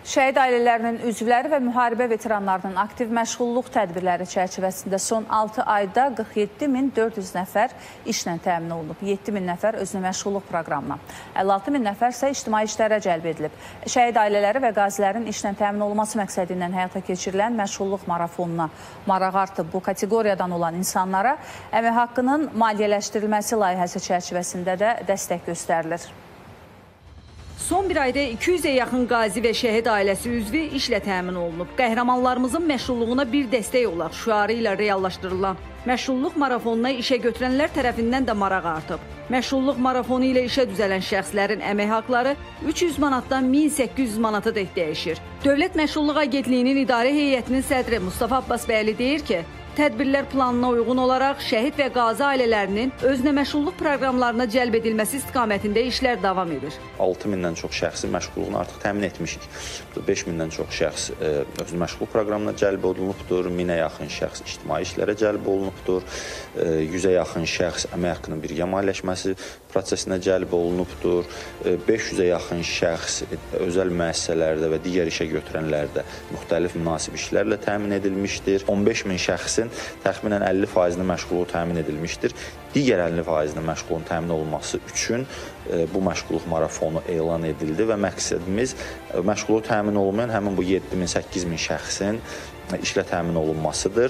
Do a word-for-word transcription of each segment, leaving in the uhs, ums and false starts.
Şəhid ailələrinin üzvləri və müharibə veteranlarının aktiv məşğulluq tədbirləri çərçivəsində son altı ayda qırx yeddi min dörd yüz nəfər işlə təmin olunub. yeddi min nəfər özünə məşğulluq proqramına, əlli altı min nəfər isə ictimai işlərə cəlb edilib. Şəhid ailələri və qazilərin işlə təmin olunması məqsədindən həyata keçirilən məşğulluq marafonuna maraq artıb. Bu kateqoriyadan olan insanlara əmək haqqının maliyyələşdirilməsi layihəsi çərçivəsində də dəstək göstərilir. Son bir ayda iki yüzə yaxın qazi və şəhid ailəsi üzvü işlə təmin olunub. Qəhrəmanlarımızın məşğulluğuna bir dəstək olaq şüarı ilə reallaşdırılan məşğulluq marafonuna işə götürənlər tərəfindən də maraq artıb. Məşğulluq marafonu ilə işə düzələn şəxslərin əmək haqları üç yüz manatdan min səkkiz yüz manata dək dəyişir. Dövlət Məşğulluq Agentliyinin İdarə Heyətinin sədri Mustafa Abbasbəyli deyir ki, tədbirlər planına uyğun olaraq şəhid və qazi ailələrinin özünə məşğulluq proqramlarına cəlb edilməsi istiqamətində işlər davam edir. altı mindən çox şəxsin məşğulluğunu artıq təmin etmişik. beş mindən çox şəxs özünə məşğulluq proqramına cəlb olunubdur, minə yaxın şəxs ictimai işlərə cəlb olunubdur, yüzə yaxın şəxs əmək haqqının birgə maliyyələşməsi prosesinə cəlb olunubdur, beş yüzə yaxın şəxs özəl müəssisələrdə və digər işə götürənlərdə müxtəlif münasib işlərlə təmin edilmişdir. on beş min şəxsin təxminən əlli faizini məşğulluğu təmin edilmişdir. Digər əlli faizinin məşğulluğun təmin olunması üçün bu məşğulluq marafonu elan edildi və məqsədimiz məşğulluğu təmin olunmayan həmin bu yeddi min səkkiz min şəxsin işlə təmin olunmasıdır.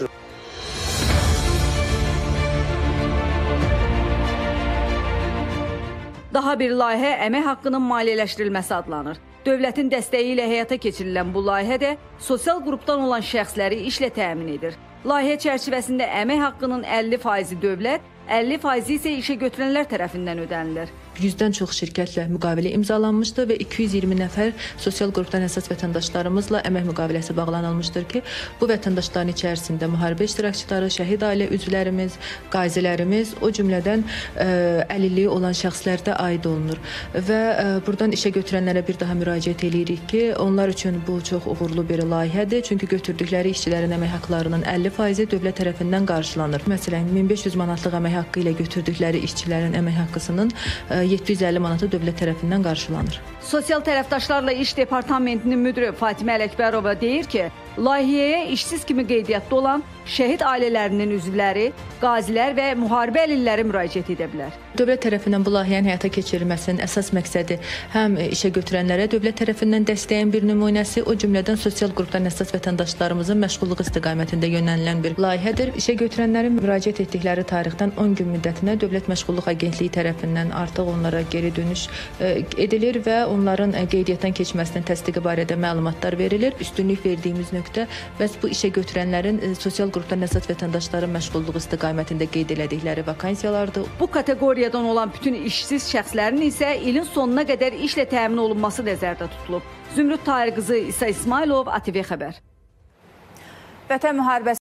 Daha bir layihə əmək haqqının maliyyələşdirilməsi adlanır. Dövlətin dəstəyi ilə həyata keçirilən bu layihədə sosial qrupdan olan şəxsləri işlə təmin edir. Layihə çərçivəsində əmək haqqının əlli faizi dövlət, əlli faizi isə işə götürənlər tərəfindən ödənilir. yüzdən çox şirkətlə müqavilə imzalanmışdı və iki yüz iyirmi nəfər sosial qrupdan əsas vətəndaşlarımızla əmək müqaviləsi bağlanılmışdır ki, bu vətəndaşların içərisində müharibə iştirakçıları, şəhid ailə üzvlərimiz, qazilərimiz, o cümlədən ə, əlilliyi olan şəxslər də aid olunur. Və ə, buradan işə götürənlərə bir daha müraciət edirik ki, onlar üçün bu çox uğurlu bir layihədir. Çünki götürdükləri işçilərin əmək haqqlarının əlli faizi dövlət tərəfindən qarşılanır. Məsələn, min beş yüz manatlıq əmək haqqı ilə götürdükləri işçilərin əmək haqqısının yeddi yüz əlli manatı dövlət tərəfindən qarşılanır. Sosial tərəfdaşlarla İş Departamentinin müdiri Fatimə Ələkbərova deyir ki, layihəyə işsiz kimi qeydiyyatda olan şəhid ailələrinin üzvləri, qazilər və müharibə əlilləri müraciət edə bilər. Dövlət tərəfindən bu layihənin həyata keçirilməsinin əsas məqsədi həm işə götürənlərə dövlət tərəfindən dəstəyin bir nümunəsi, o cümlədən sosial qrupdan əsas vətəndaşlarımızın məşğulluq istiqamətində yönəlilən bir layihədir. İşə götürənlərin müraciət etdikləri tarixdən on gün müddətinə Dövlət Məşğulluq Agentliyi tərəfindən artıq onlara geri dönüş edilir və onların qeydiyyatdan keçməsinin təsdiqi barədə məlumatlar verilir. Üstünlük verdiyimiz nöqtə bəs bu işə götürənlərin sosial qrupdan əsas vətəndaşların məşğulluq istiqamətində qeyd elədikləri vakansiyalardır. Bu kateqoriyadan olan bütün işsiz şəxslərin isə ilin sonuna qədər işlə təmin olunması nəzərdə tutulub. Zümrüd Tahir qızı İsa İsmailov, A T V xəbər. Vətən müharibəsi